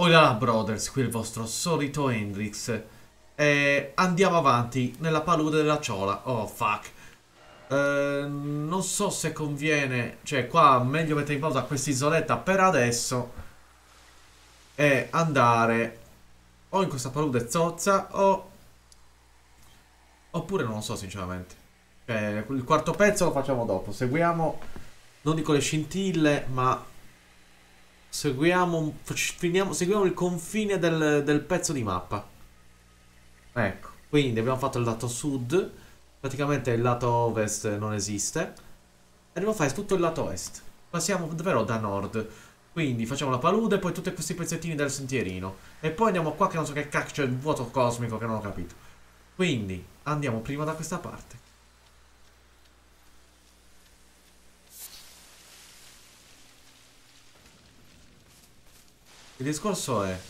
Hola Brothers, qui è il vostro solito Hendrix. E andiamo avanti nella palude della Ciola. Oh fuck. Non so se conviene. Cioè, qua meglio mettere in pausa quest'isoletta per adesso. E andare o in questa palude zozza o. Oppure non lo so, sinceramente. Cioè, il quarto pezzo lo facciamo dopo. Seguiamo. Non dico le scintille, ma. Seguiamo il confine del pezzo di mappa. Ecco, quindi abbiamo fatto il lato sud, praticamente il lato ovest non esiste, e dobbiamo fare tutto il lato est. Passiamo davvero da nord, quindi facciamo la palude, poi tutti questi pezzettini del sentierino, e poi andiamo qua che non so che cacchio c'è il vuoto cosmico che non ho capito. Quindi andiamo prima da questa parte. Il discorso è.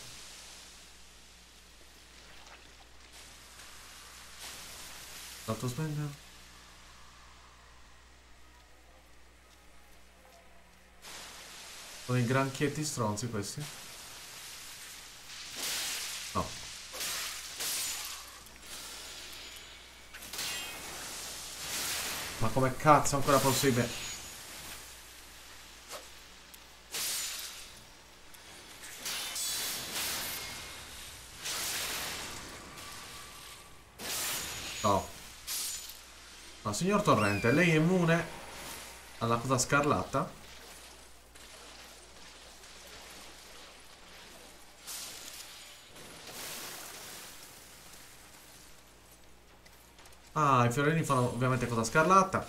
Lato spegno. Sono i granchietti stronzi questi? No. Ma come cazzo è ancora possibile? No. No, signor Torrente, lei è immune alla cosa scarlatta? Ah, i fiorini fanno ovviamente cosa scarlatta.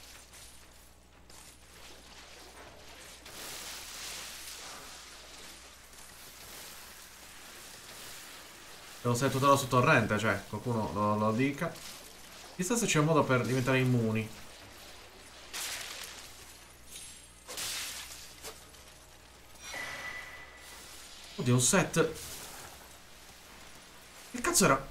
Devo stare tutto su torrente, cioè, qualcuno lo dica. Chissà se c'è un modo per diventare immuni. Oddio, un set. Che cazzo era?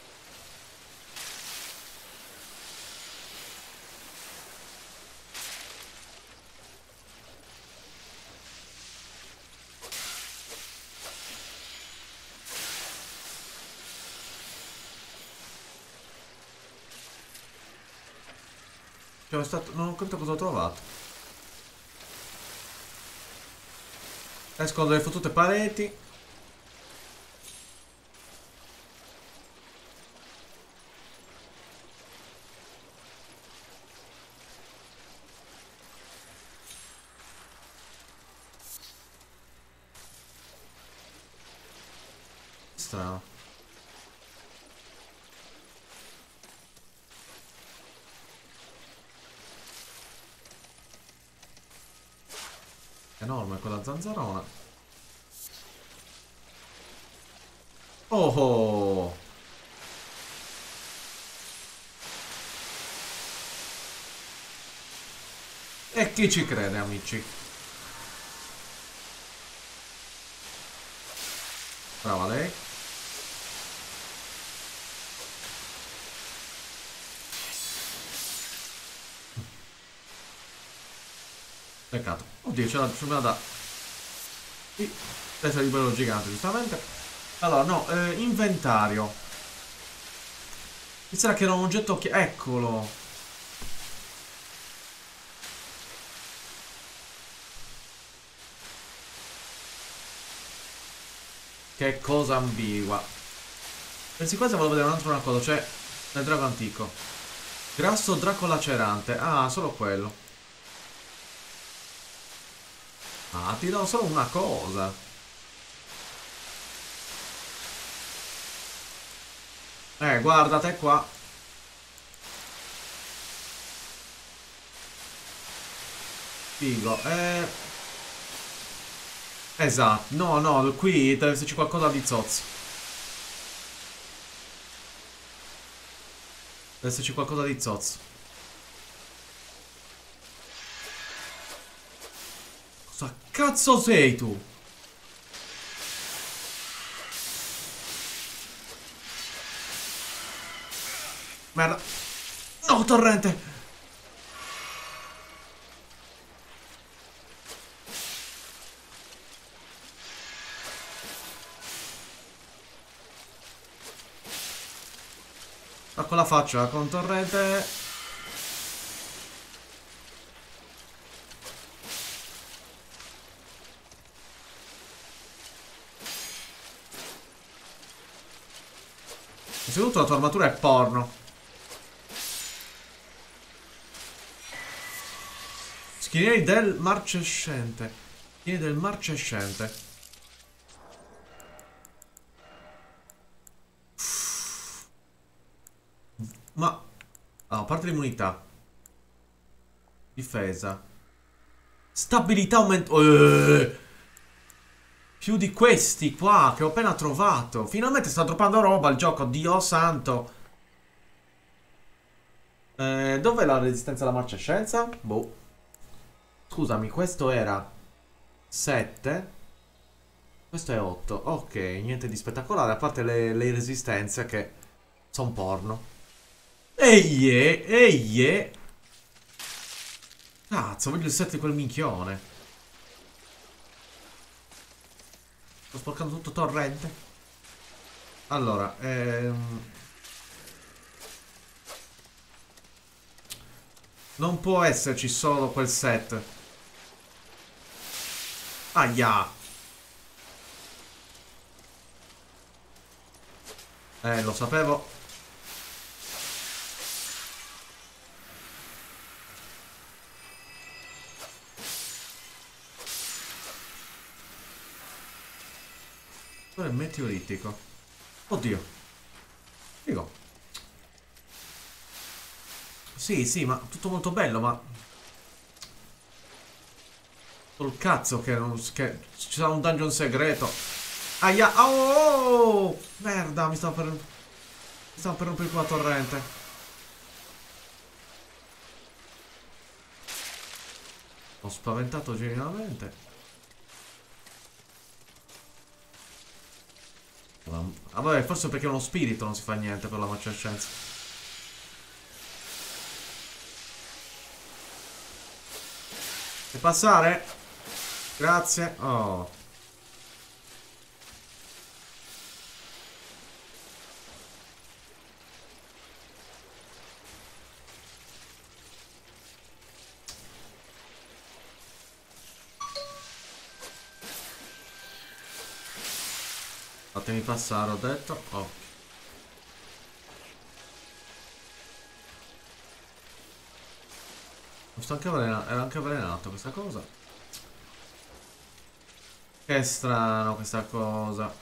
Cioè, non ho capito cosa ho trovato. Escono delle fottute pareti. Strano. Enorme quella zanzarona. Oh oh! E chi ci crede, amici? Brava lei. Peccato. Oddio, c'è una da. Sì, testa di bello gigante, giustamente. Allora, no, inventario. Mi sarà che era un oggetto che. Eccolo. Che cosa ambigua. Pensi quasi volevo vedere un'altra cosa, cioè. Nel drago antico. Grasso draco lacerante. Ah, solo quello. Ah, ti do solo una cosa. Guardate qua. Figo. Esatto. No, no, qui deve esserci qualcosa di zozzo. Deve esserci qualcosa di zozzo. Cosa cazzo sei tu? Merda. No, torrente. Ma con la faccia con torrente. Innanzitutto la tua armatura è porno. Schinieri del marcescente. Schinieri del marcescente. Ma... Ah, a parte l'immunità. Difesa. Stabilità aumenta... Più di questi qua che ho appena trovato. Finalmente sta droppando roba il gioco. Dio santo. Dov'è la resistenza alla marcescenza? Boh. Scusami, questo era 7. Questo è 8. Ok, niente di spettacolare. A parte le resistenze che sono porno. Ehi, ehi. Cazzo, voglio il set di quel minchione. Sto sporcando tutto torrente. Allora, non può esserci solo quel set. Aia. Lo sapevo. Quello è meteoritico. Oddio. Figo. Sì, sì, ma tutto molto bello, ma... Col cazzo che, non, che ci sarà un dungeon segreto. Aia. Oh! Merda, mi stavo per... Mi stavo per rompere la torrente. Ho spaventato genuinamente. Ah vabbè, forse perché è uno spirito non si fa niente per la marcescenza. Puoi passare? Grazie. Oh. Fatemi passare, ho detto. Oh. Era anche avvelenato questa cosa. Che strano questa cosa.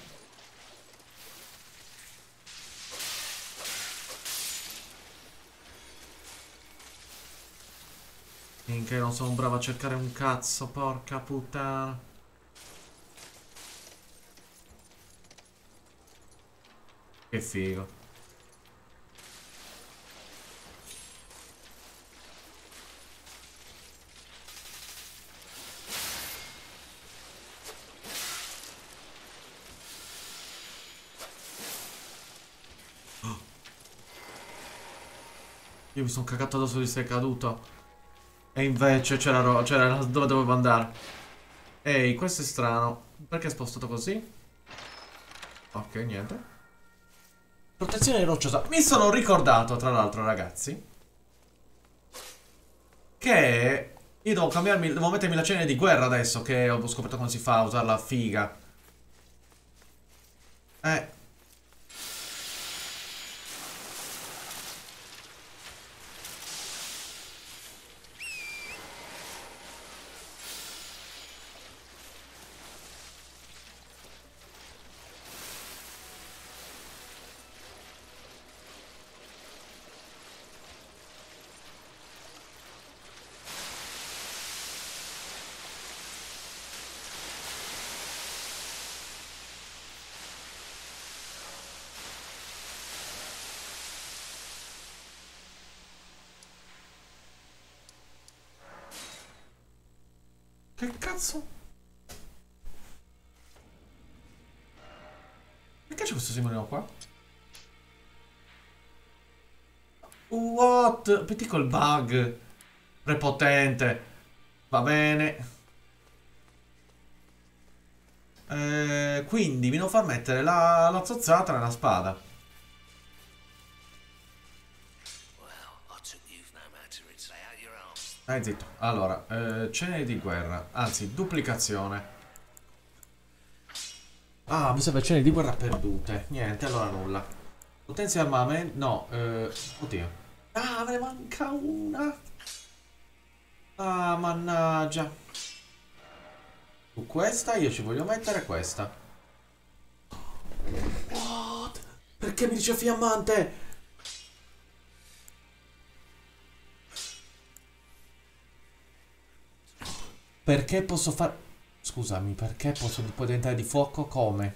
Finché non sono bravo a cercare un cazzo, porca puttana. Che figo. Io mi sono cagato addosso di sei caduto. E invece c'era dove dovevo andare. Ehi, questo è strano. Perché è spostato così? Ok, niente. Protezione rocciosa. Mi sono ricordato, tra l'altro, ragazzi, che io devo cambiarmi, devo mettermi la cena di guerra adesso che ho scoperto come si fa a usare la figa. Eh. Che cazzo? Perché c'è questo simbolino qua? What? Piccolo bug. Prepotente. Va bene. Quindi mi devo far mettere la zozzata nella spada. Stai zitto. Allora, ceneri di guerra. Anzi, duplicazione. Ah, mi serve ceneri di guerra perdute. Niente, allora nulla. Potenzia armamento. No, oddio. Ah, me ne manca una. Ah, mannaggia. Su questa io ci voglio mettere questa. What? Perché mi dice fiammante? Perché posso fare... Scusami, perché posso poi diventare di fuoco come?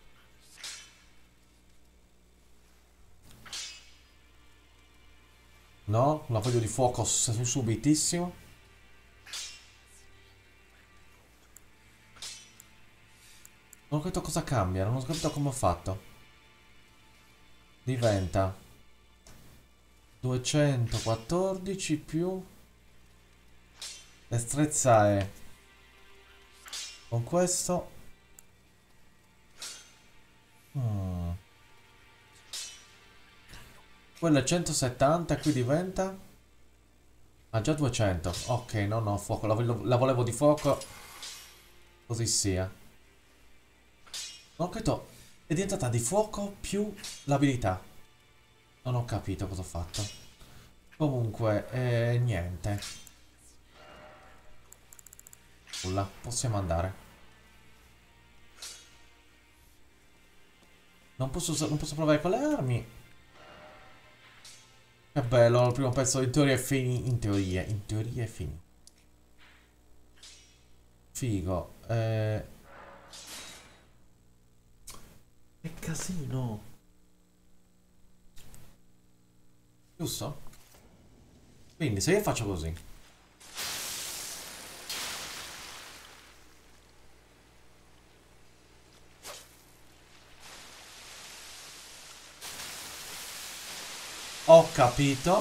No? La voglio di fuoco subitissimo. Non ho capito cosa cambia, non ho capito come ho fatto. Diventa 214 più... Destrezza è... Con questo... Quello è 170 e qui diventa... Ah, già 200. Ok, no, no, fuoco. La volevo di fuoco. Così sia. Non ho capito. È diventata di fuoco più l'abilità. Non ho capito cosa ho fatto. Comunque, niente. Nulla, possiamo andare. Non posso provare con le armi. Che bello, il primo pezzo in teoria è finito. In teoria è finito. Figo. Che casino. Giusto? Quindi se io faccio così. Ho capito.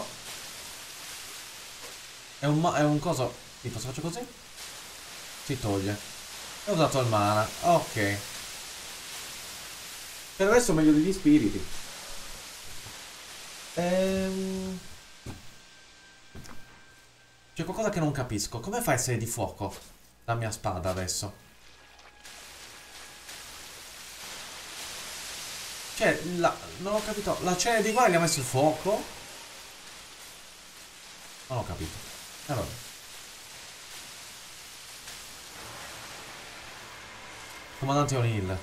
È un coso. Tipo, se faccio così? Si toglie. Ho usato il mana. Ok. Per adesso meglio degli spiriti. C'è qualcosa che non capisco. Come fa a essere di fuoco la mia spada adesso? Cioè, non ho capito. La cena di guardia gli ha messo il fuoco? Non ho capito. Allora. Comandante O'Neill.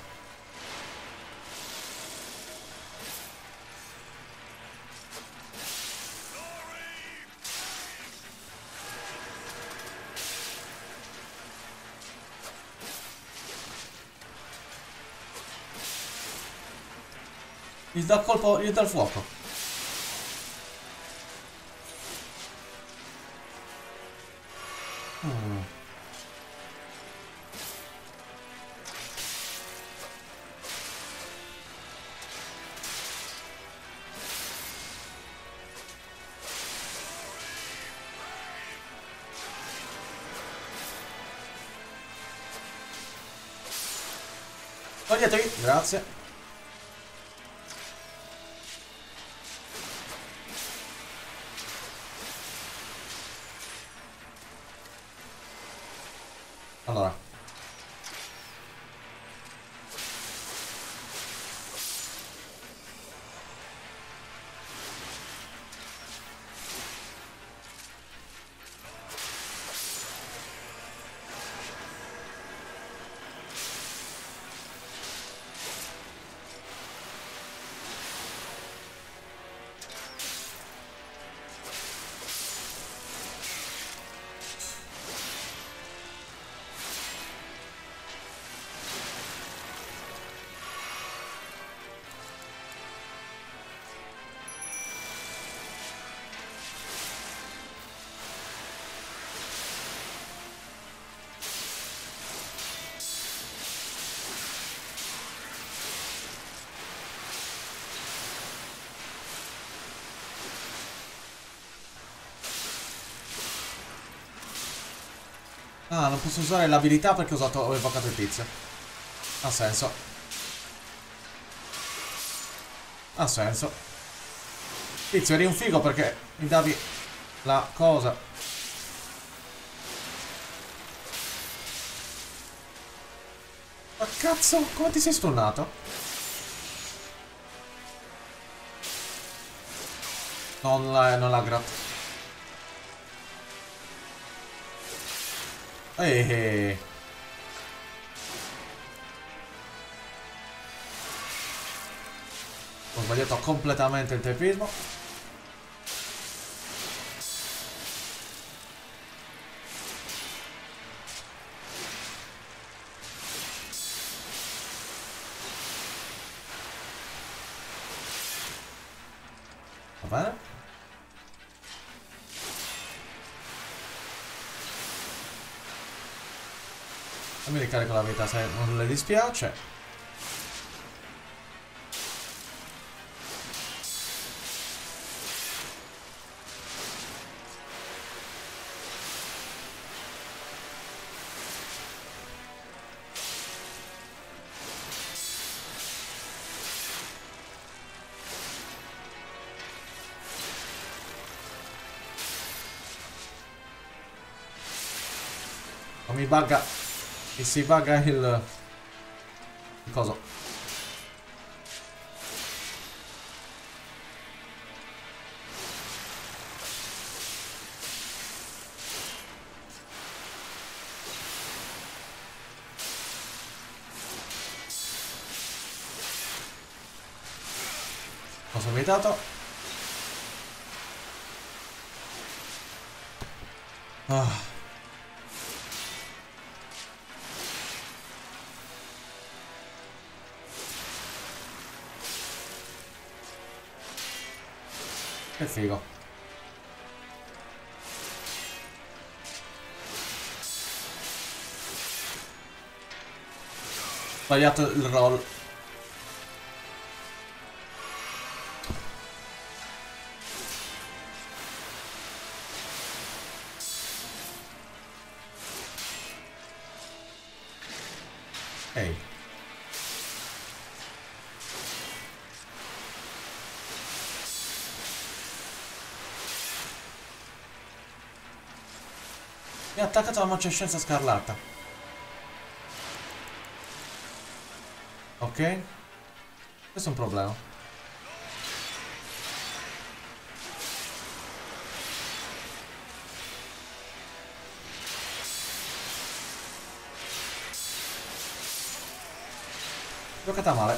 Gli dà colpo, gli dà il fuoco. Toglietevi, grazie. Allora. Ah, non posso usare l'abilità perché ho evocato il tizio. Ha senso. Ha senso. Tizio, eri un figo perché mi davi la cosa. Ma cazzo, come ti sei stunnato? Non la gratta. Eh. Ho sbagliato completamente il tempismo. Va bene. E mi ricarico la vita se non le dispiace. Non mi bugga. Mi si bugga il coso. Cosa mi hai dato? Ah. Che figo. Sbagliato il roll. Ehi. Mi ha attaccato la marcescenza scarlatta. Ok. Questo è un problema. Giocata male.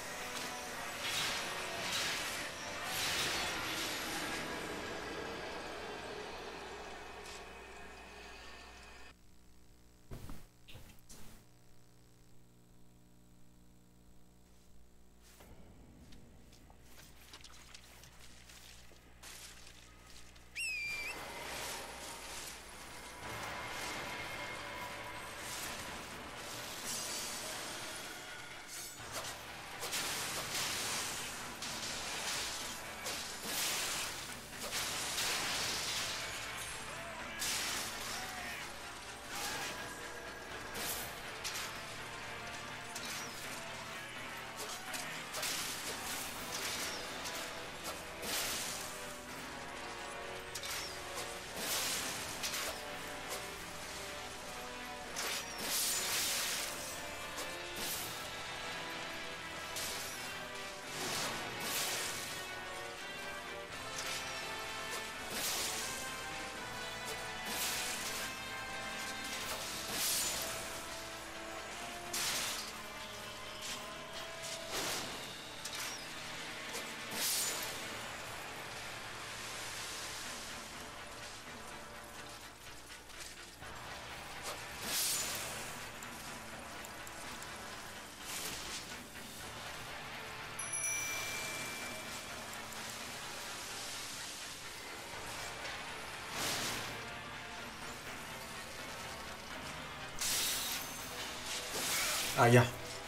Aia.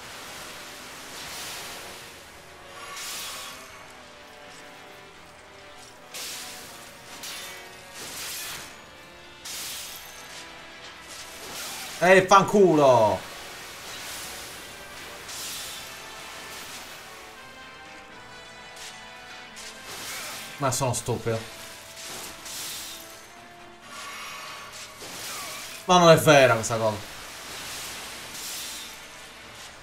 Fanculo! Ma sono stupido. Ma non è vera questa cosa.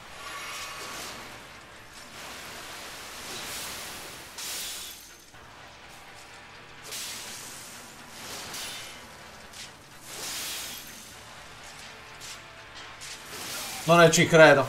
Non ne ci credo.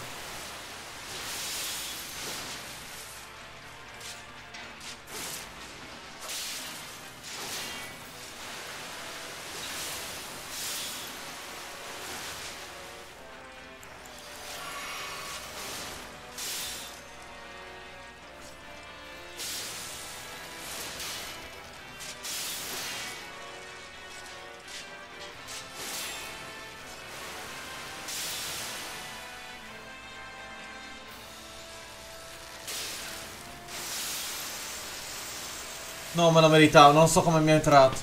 No, me lo meritavo, non so come mi è entrato.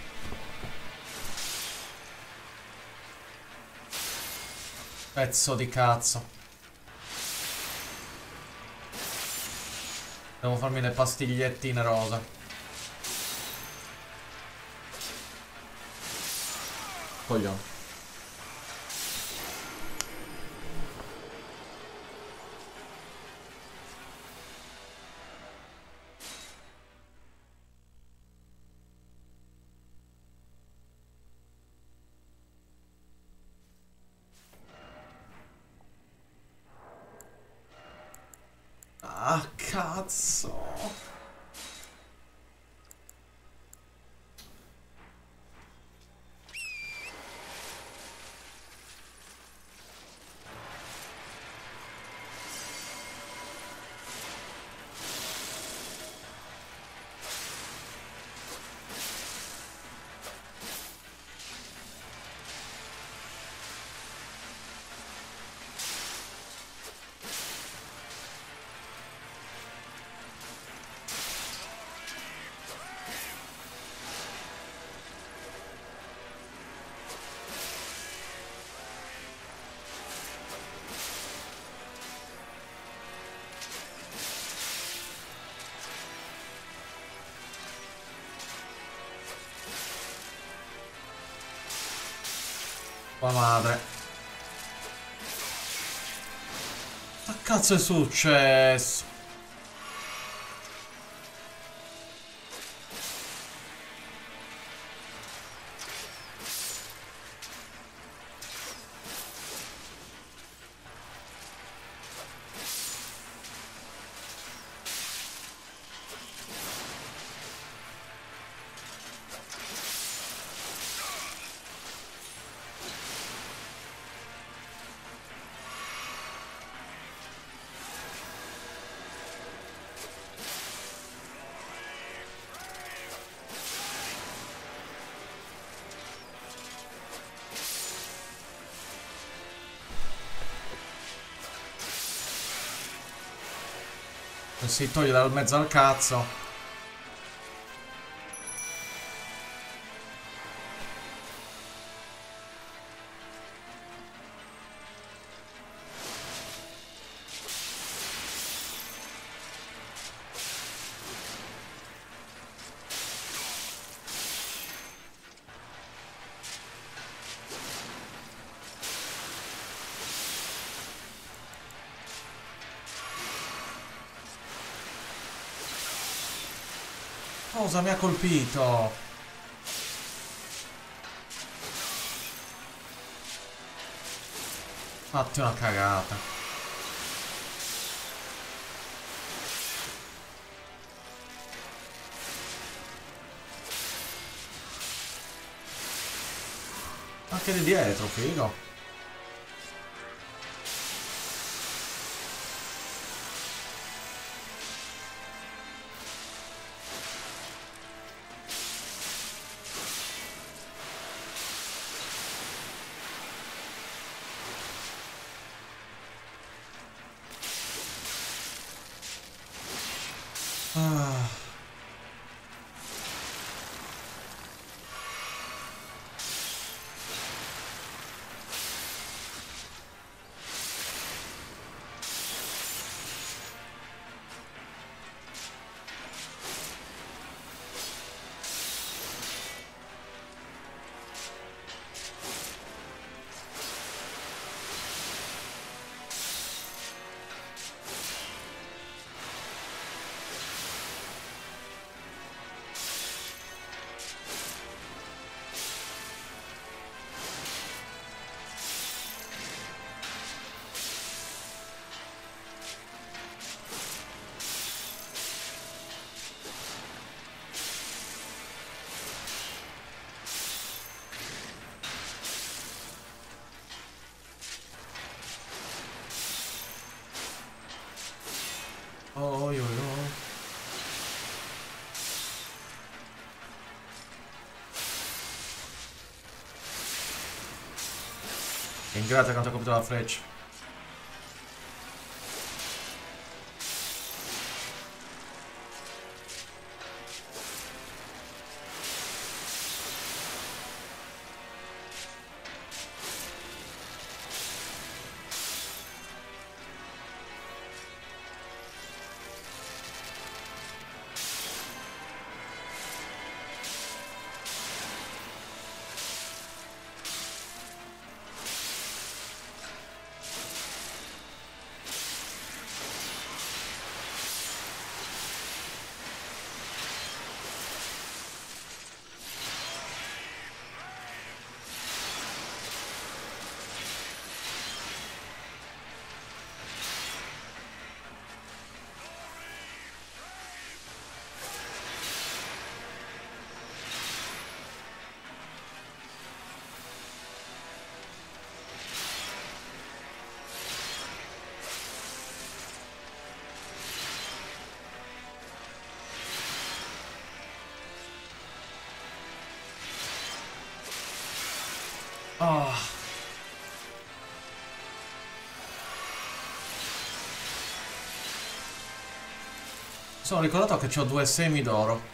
Pezzo di cazzo. Devo farmi le pastigliettine rosa. Coglione. Ah, cazzo. Tua madre. Che cazzo è successo? Si toglie dal mezzo al cazzo. Cosa mi ha colpito? Fatti una cagata. Anche di dietro, figo. Ah. Oh, io, io. Ringrazio quanto ha colpito la freccia. Oh. Mi sono ricordato che ho due semi d'oro.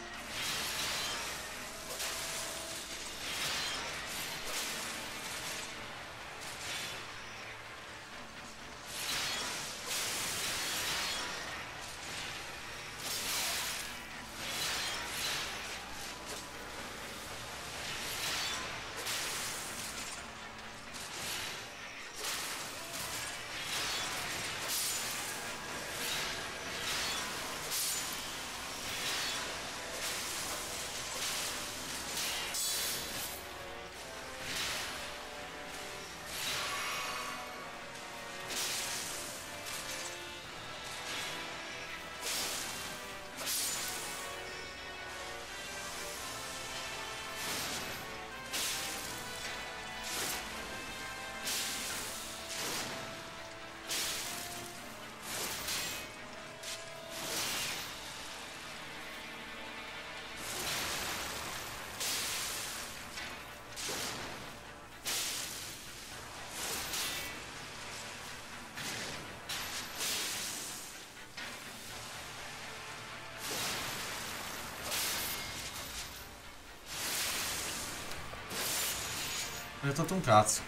Mi ha fatto un cazzo.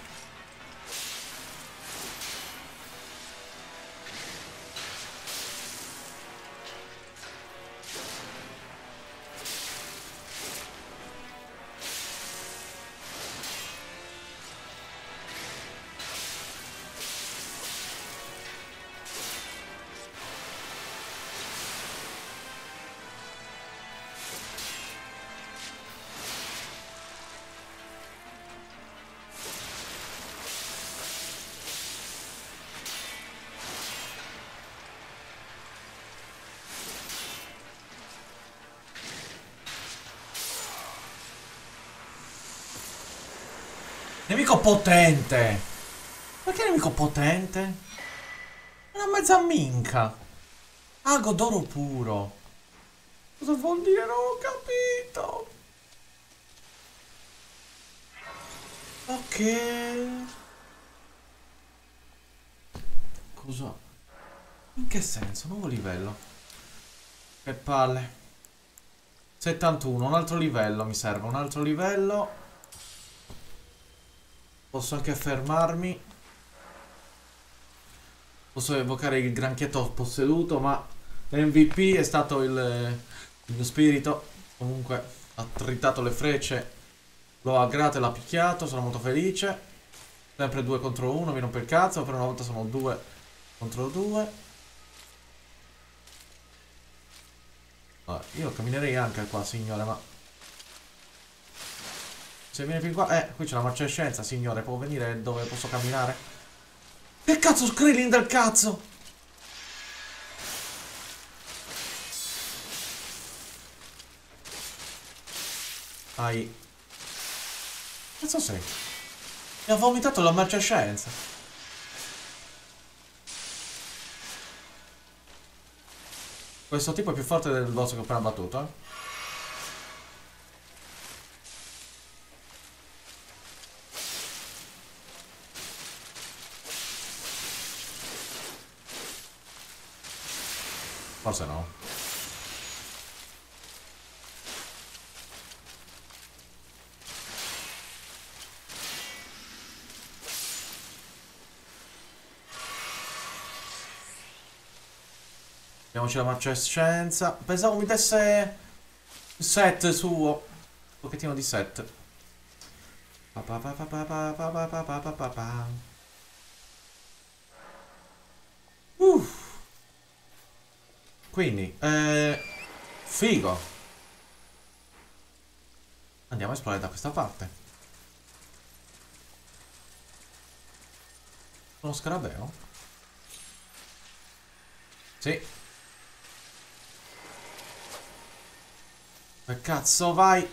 Nemico potente! Perché nemico potente? Una mezza minca! Ago d'oro puro! Cosa vuol dire? Non ho capito! Ok. Cosa? In che senso? Nuovo livello. Che palle. 71, un altro livello mi serve, un altro livello. Posso anche fermarmi. Posso evocare il granchietto posseduto, ma l'MVP è stato il mio spirito. Comunque ha tritato le frecce, l'ho aggrato e l'ha picchiato, sono molto felice. Sempre 2 contro 1, mi rompe il cazzo, per una volta sono 2 contro 2. Allora, io camminerei anche qua, signore, ma... Se viene fin qua... qui c'è la marcescenza, signore, può venire dove posso camminare? Che cazzo, Krillin del cazzo! Ai... Cazzo sei? Mi ha vomitato la marcescenza. Questo tipo è più forte del boss che ho appena battuto, eh. Forse no. Vediamoci la marcescenza. Pensavo mi desse set suo. Un pochettino di set. Pa pa pa pa pa pa pa pa pa pa pa pa. Quindi, figo. Andiamo a esplorare da questa parte. Uno scarabeo? Sì. Che cazzo vai?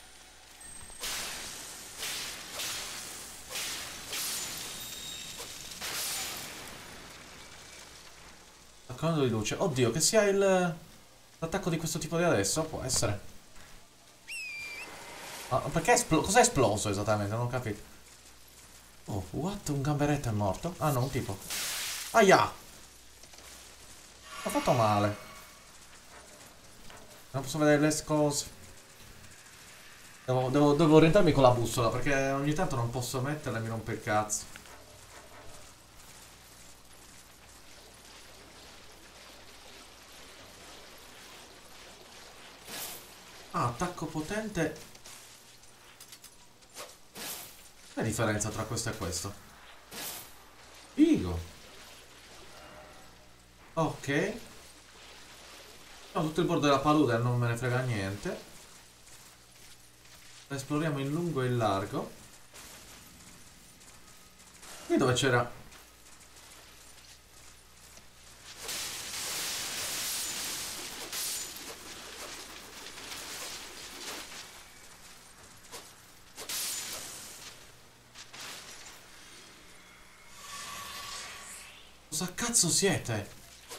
Accumulo di luce. Oddio, che sia l'attacco di questo tipo di adesso? Può essere. Ma perché cos'è esploso esattamente? Non ho capito. Oh, what? Un gamberetto è morto? Ah no, un tipo. Aia! Ho fatto male. Non posso vedere le cose. Devo orientarmi con la bussola perché ogni tanto non posso metterla e mi rompe il cazzo. Ah, attacco potente. Che differenza tra questo e questo? Figo. Ok. Ho tutto il bordo della palude, non me ne frega niente. Esploriamo in lungo e in largo. Qui dove c'era? Cosa cazzo siete?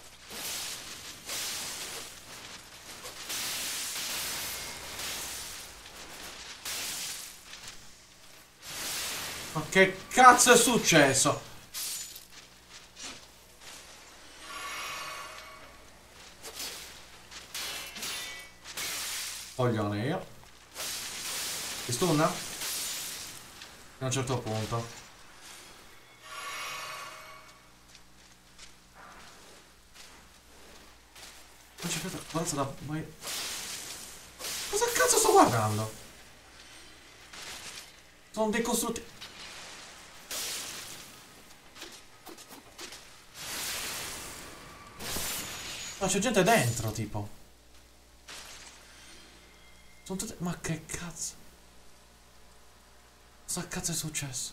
Ma che cazzo è successo? Coglione io. Ti stunna? Fino a un certo punto. Non c'è più forza da mai. Cosa cazzo sto guardando? Sono dei costrutti. Ma c'è gente dentro, tipo. Sono tutte. Ma che cazzo? Cosa cazzo è successo?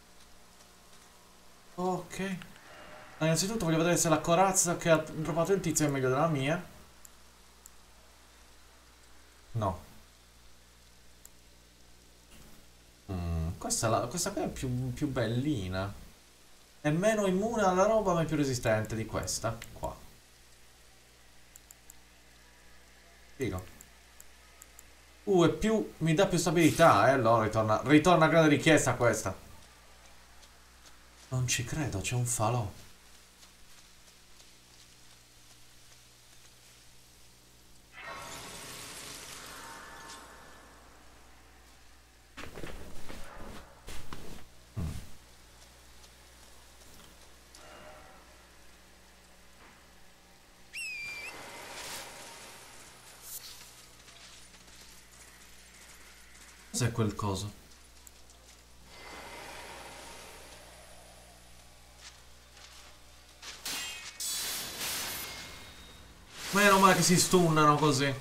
Ok. Innanzitutto voglio vedere se la corazza che ha dropato il tizio è meglio della mia. No. Questa qui è più bellina. È meno immune alla roba ma è più resistente di questa. Qua. Figo. E più mi dà più stabilità, allora ritorna a grande richiesta questa. Non ci credo, c'è un falò. Cos'è quel coso? Meno male che si stunnano così.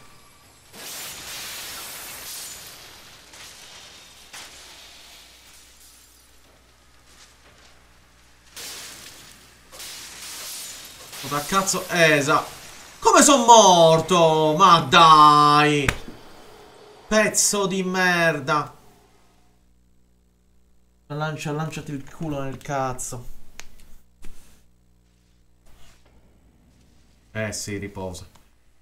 Cosa cazzo? Esatto. Come sono morto? Ma dai! Pezzo di merda. Lanciati il culo nel cazzo. Sì, riposa.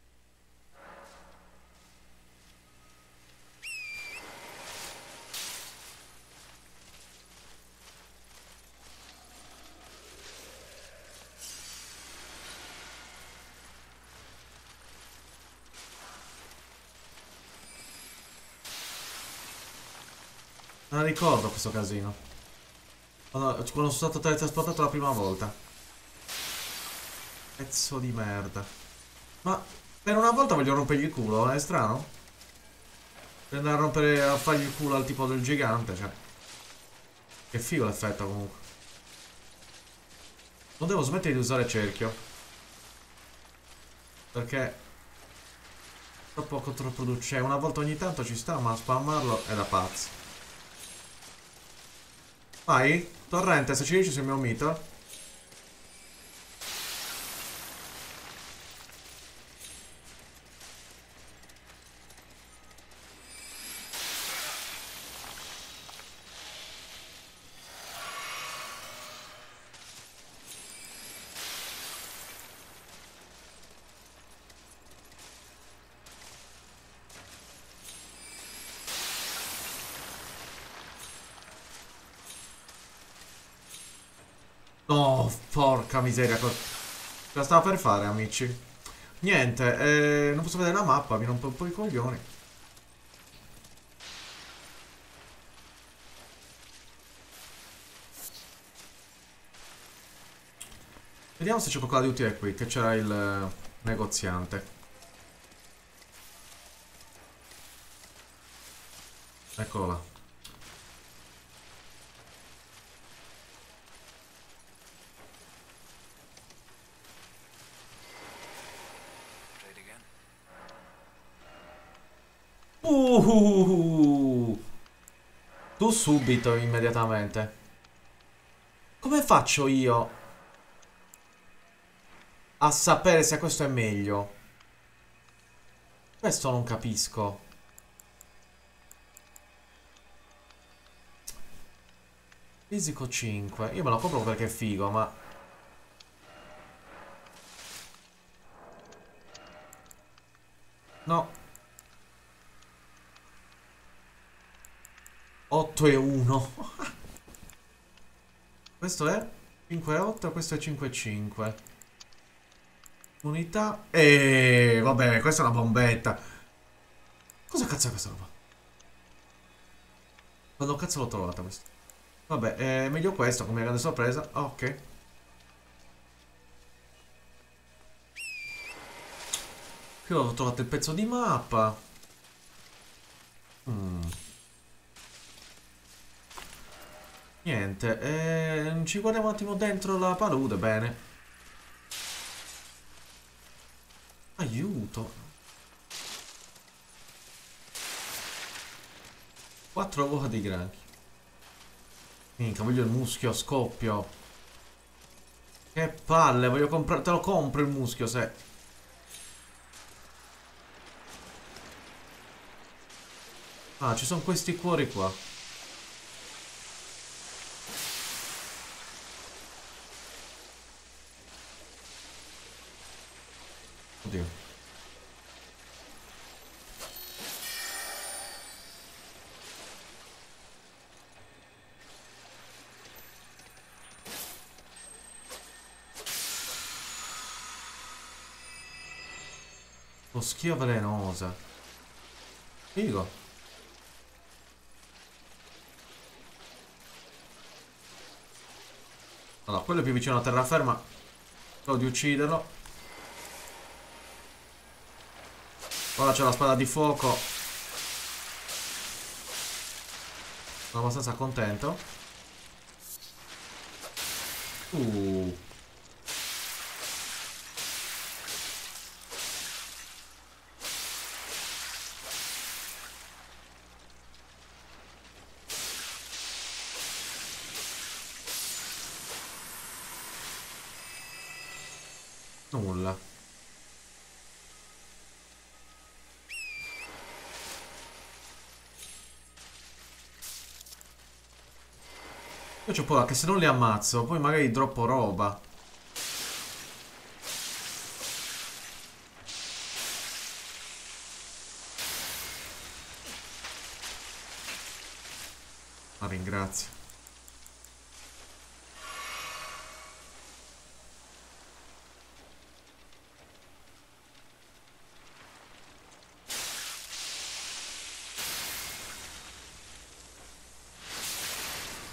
Non ricordo questo casino. Quando sono stato teletrasportato la prima volta. Pezzo di merda. Ma per una volta voglio rompergli il culo, è strano? Per andare a rompere, a fargli il culo al tipo del gigante, cioè. Che figo l'effetto comunque. Non devo smettere di usare cerchio. Perché troppo controproducente. Una volta ogni tanto ci sta, ma spammarlo è da pazzi. Vai, torrente, se ci riesci sul mio mito. No, porca miseria. Cosa stava per fare, amici? Niente, non posso vedere la mappa, mi rompo un po' i coglioni. Vediamo se c'è qualcosa di utile qui, che c'era il negoziante. Eccolo là. Uh, Tu subito, immediatamente. Come faccio io a sapere se questo è meglio? Questo non capisco. Fisico 5. Io me lo compro perché è figo, ma... No. 8 e 1. Questo è 5 e 8, questo è 5 e 5. Unità. E vabbè, questa è una bombetta. Cosa cazzo è questa roba? Quando cazzo l'ho trovata questa? Vabbè, è meglio questo come grande sorpresa. Ah, ok. Qui ho trovato il pezzo di mappa. Mm. Niente, ci guardiamo un attimo dentro la palude, bene. Aiuto. 4 uova di granchi. Minchia, voglio il muschio, scoppio. Che palle, voglio comprare... Te lo compro il muschio, se... Ah, ci sono questi cuori qua. Oddio. Foschia velenosa. Figo. Allora, quello è più vicino alla terraferma. Spero di ucciderlo. Ora c'è la spada di fuoco. Sono abbastanza contento. Uh. Nulla. Io c'ho paura che se non li ammazzo, poi magari droppo roba. Ma ringrazio.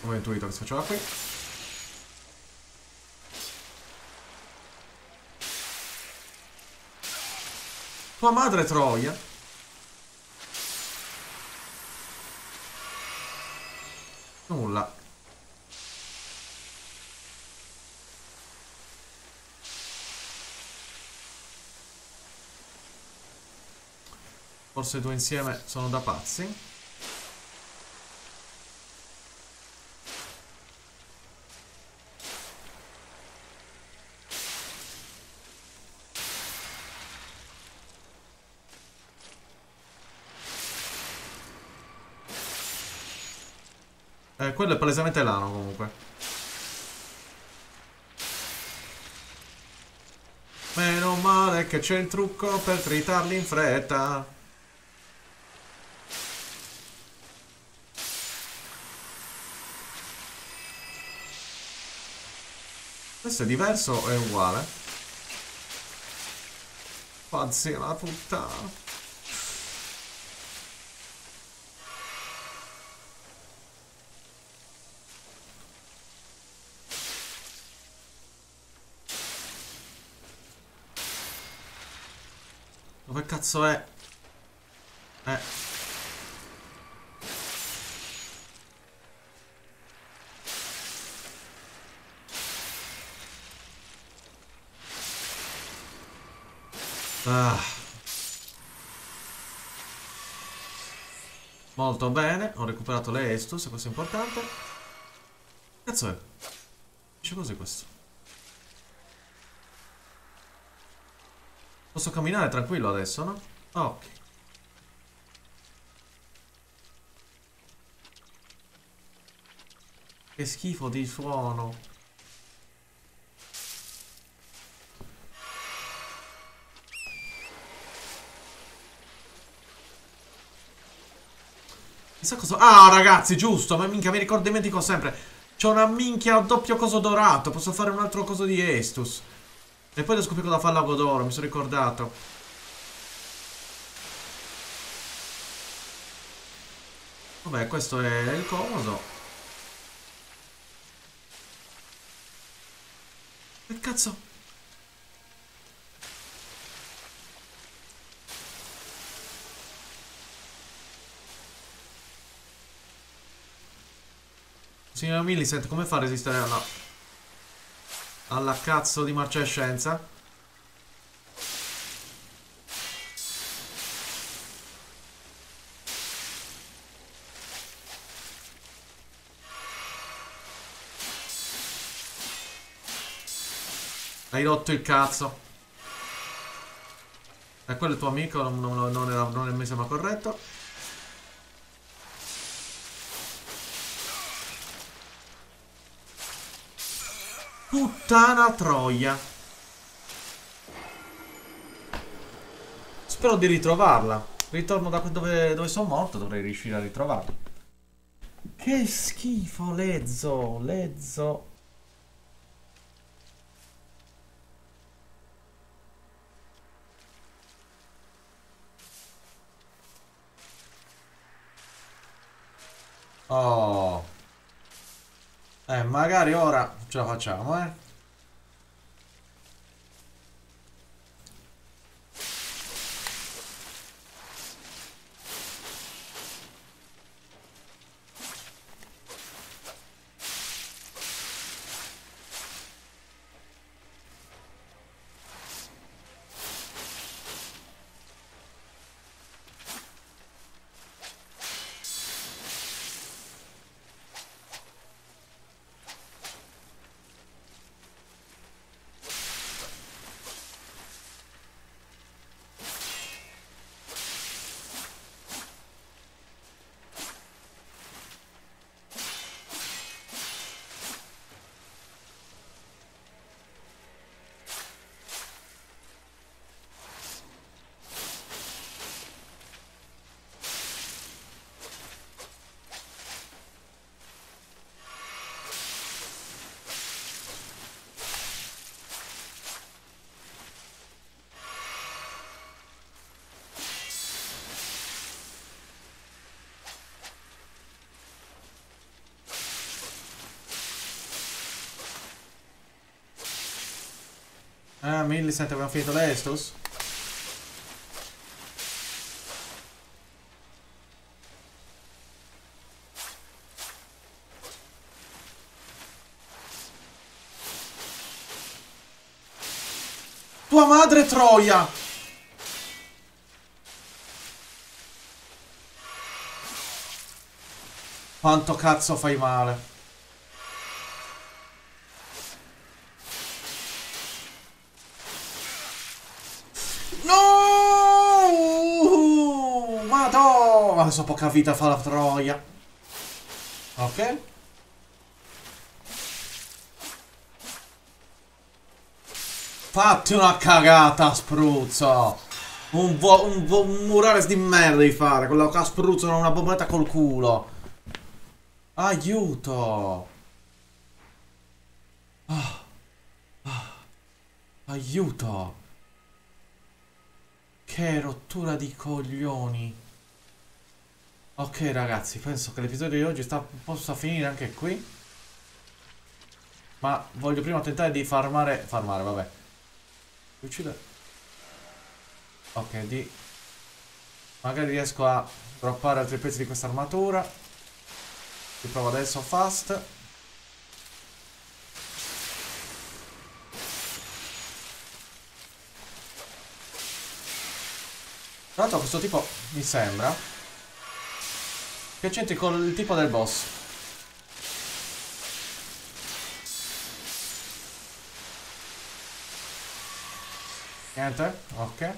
Come ho intuito che si faceva qui. Tua madre troia. Nulla. Forse i due insieme sono da pazzi. Quello è palesemente l'ano comunque. Meno male che c'è il trucco per tritarli in fretta. Questo è diverso o è uguale? Pazzi la puttana. Dove cazzo è? Ah. Molto bene, ho recuperato le Estus, questo è importante. Cazzo è? Dice così questo. Posso camminare tranquillo adesso, no? Ok. Che schifo di suono. Chissà cosa... Ah, ragazzi, giusto, ma minchia, dimentico sempre. C'ho una minchia doppio coso dorato. Posso fare un altro coso di Estus. E poi devo scoprire cosa fa il lago d'oro, mi sono ricordato. Vabbè, questo è il comodo. Che cazzo? Signora Millicent, come fa a resistere alla cazzo di marcescenza? Hai rotto il cazzo. E quello è il tuo amico, non mi sembra corretto. Puttana troia. Spero di ritrovarla. Ritorno da dove sono morto, dovrei riuscire a ritrovarla. Che schifo, lezzo, lezzo. Oh. Magari ora ce la facciamo, eh. Millicent, abbiamo finito l'Estus? Tua madre troia! Quanto cazzo fai male? No! Madò! Adesso poca vita fa la troia. Ok. Fatti una cagata, spruzzo. Un murales di merda devi fare. Quello che spruzzo una bomboletta col culo. Aiuto. Aiuto. Che rottura di coglioni. Ok ragazzi, penso che l'episodio di oggi possa finire anche qui. Ma voglio prima tentare di farmare, vabbè. Uccidere. Ok, magari riesco a droppare altri pezzi di questa armatura. Ci provo adesso fast. Tra l'altro questo tipo mi sembra che c'entri con il tipo del boss. Niente? Ok.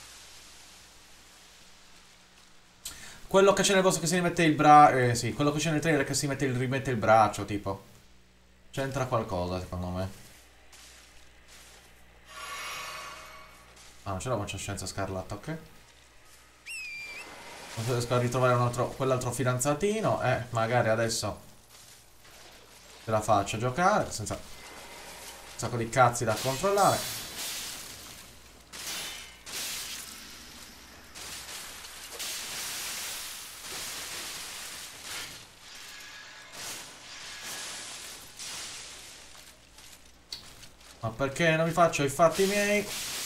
Quello che c'è nel boss che si rimette il braccio. Sì, quello che c'è nel trailer che si rimette il braccio, tipo. C'entra qualcosa, secondo me. Ah, non c'è la voce scienza scarlatta, ok. Non riesco a ritrovare quell'altro fidanzatino. Magari adesso ce la faccio giocare. Senza un sacco di cazzi da controllare. Ma perché non mi faccio i fatti miei?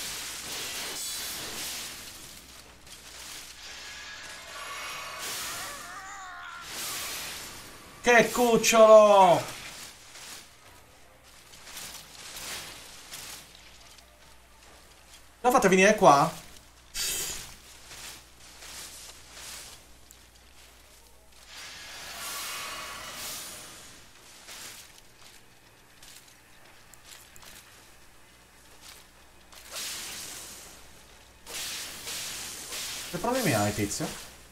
Che cucciolo! L'ho fatta venire qua? Che problemi hai, tizio?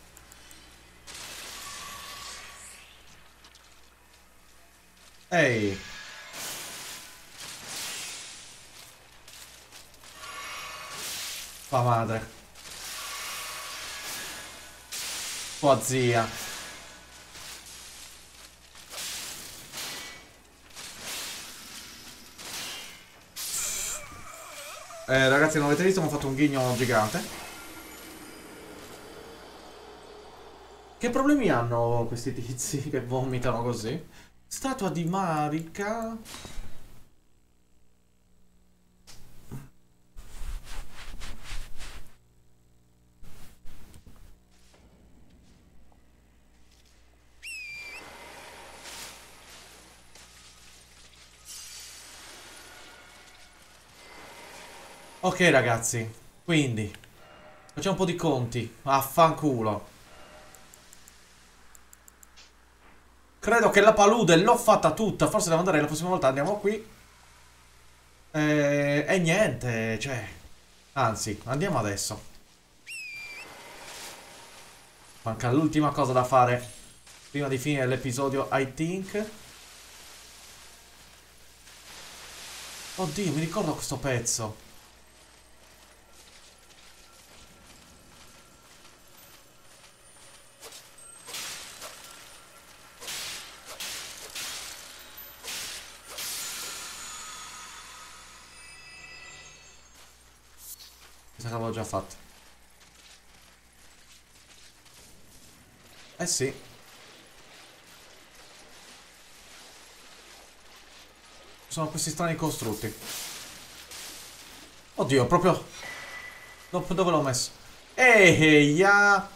Ehi! Tua madre. Tua zia. Ragazzi, non avete visto, mi ho fatto un ghigno gigante. Che problemi hanno questi tizi che vomitano così? Statua di Marika. Ok ragazzi, quindi facciamo un po' di conti. Affanculo. Credo che la palude l'ho fatta tutta. Forse devo andare la prossima volta. Andiamo qui. E niente, cioè. Anzi, andiamo adesso. Manca l'ultima cosa da fare prima di finire l'episodio, I think. Oddio, mi ricordo questo pezzo. Cosa che avevo già fatto. Eh sì. Sono questi strani costrutti. Oddio, proprio... Dove l'ho messo? Ehi, ya!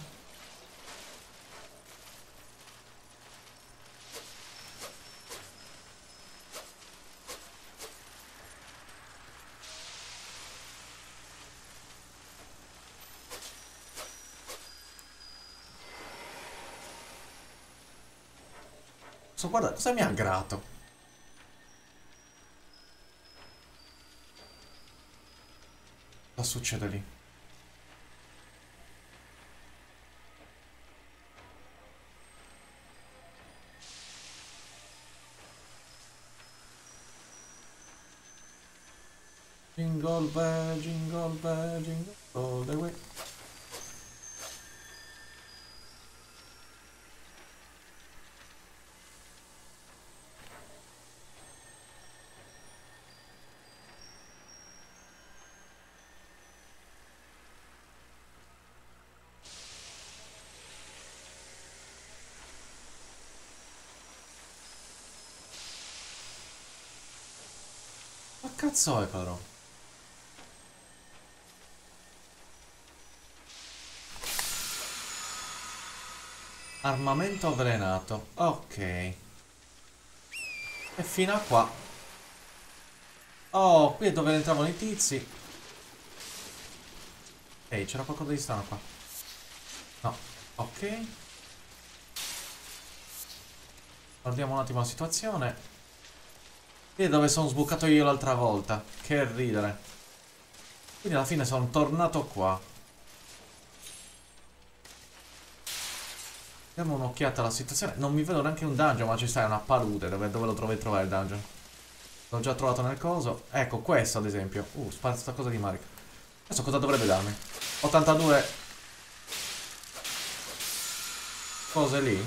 Guarda, cosa mi ha aggrato? Cosa succede lì? Jingle bell, jingle bell, jingle all the way. Ma cazzo è però? Armamento avvelenato. Ok. E fino a qua. Oh, qui è dove entravano i tizi. Ehi, c'era qualcosa di strano qua. No. Ok. Guardiamo un attimo la situazione. Qui è dove sono sbucato io l'altra volta. Che ridere. Quindi alla fine sono tornato qua. Diamo un'occhiata alla situazione. Non mi vedo neanche un dungeon, ma ci sta una palude. Dove lo dovrei trovare il dungeon? L'ho già trovato nel coso. Ecco, questo ad esempio. Spazio sta cosa di Marica. Adesso cosa dovrebbe darmi? 82 cose lì.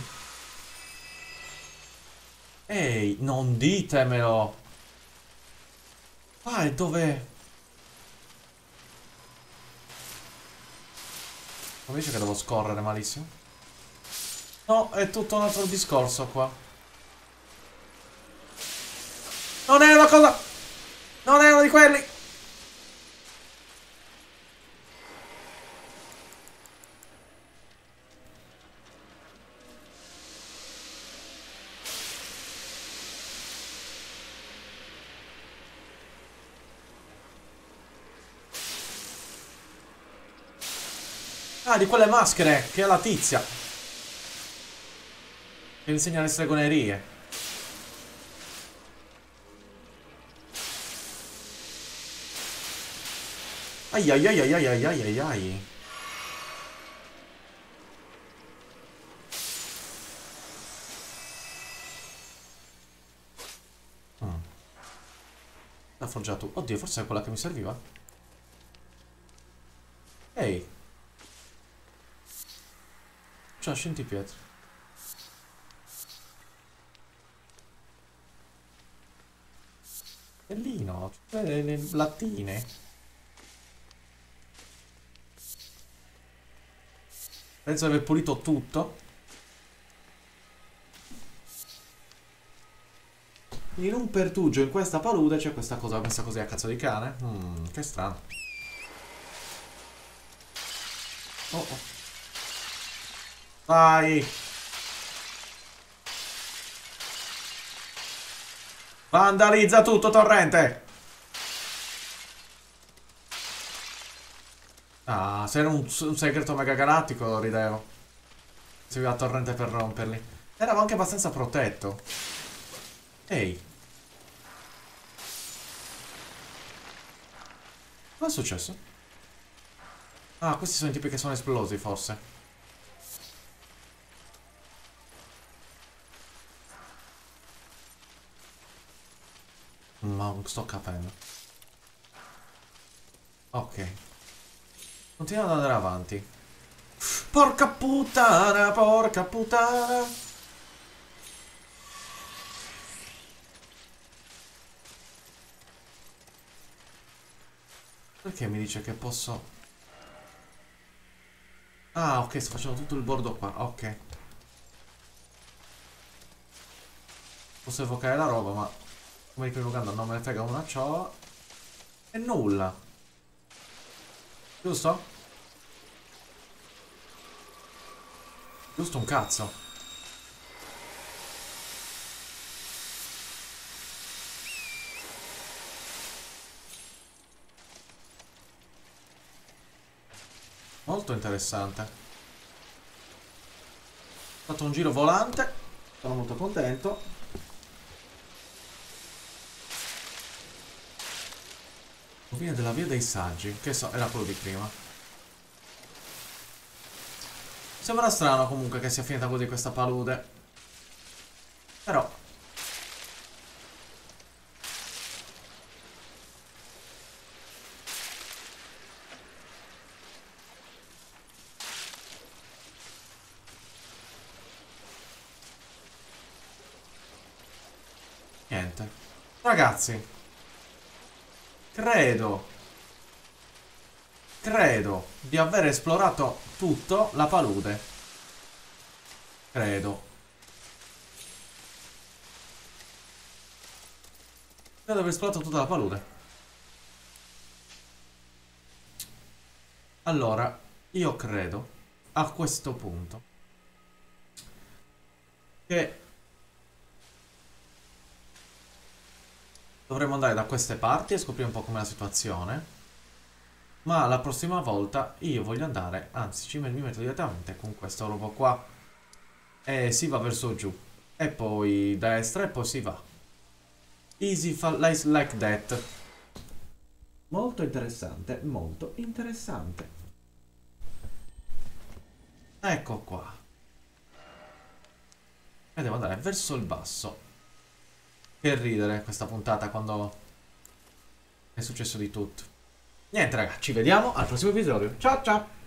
Ehi, non ditemelo. Ah, e dove? Non dice che devo scorrere malissimo? No, è tutto un altro discorso qua. Non è una cosa... Non è uno di quelli. Ah, di quelle maschere, che è la tizia. Che insegna le stregonerie. Ai ai ai ai ai ai ai ai ai. L'ha forgiato. Oddio, forse è quella che mi serviva. Ehi. C'ha scintipietre. Bellino. Le lattine. Penso di aver pulito tutto. In un pertugio in questa palude c'è questa cosa messa così a cazzo di cane. Che strano. Oh oh. Vai. Vandalizza tutto, torrente. Ah, se era un segreto mega galattico ridevo. Serviva torrente per romperli. Era anche abbastanza protetto. Ehi. Cosa è successo? Ah, questi sono i tipi che sono esplosi, forse. Ma non sto capendo. Ok. Continuiamo ad andare avanti. Porca puttana, porca puttana. Perché mi dice che posso... Ah, ok, sto facendo tutto il bordo qua, ok. Posso evocare la roba, ma... Come dico invocando non me ne frega una ciò. E nulla. Giusto? Giusto un cazzo. Molto interessante. Ho fatto un giro volante. Sono molto contento. Rovina della via dei saggi. Che so, era quello di prima. Sembra strano comunque che sia finita così questa palude. Però niente. Ragazzi, credo di aver esplorato tutto la palude. Credo. Credo di aver esplorato tutta la palude. Allora, io credo a questo punto che dovremmo andare da queste parti e scoprire un po' com'è la situazione. Ma la prossima volta io voglio andare, anzi mi metto direttamente con questo robo qua e si va verso giù. E poi destra e poi si va. Easy like that. Molto interessante, molto interessante. Ecco qua. E devo andare verso il basso. Che ridere questa puntata quando è successo di tutto. Niente raga, ci vediamo al prossimo episodio. Ciao ciao!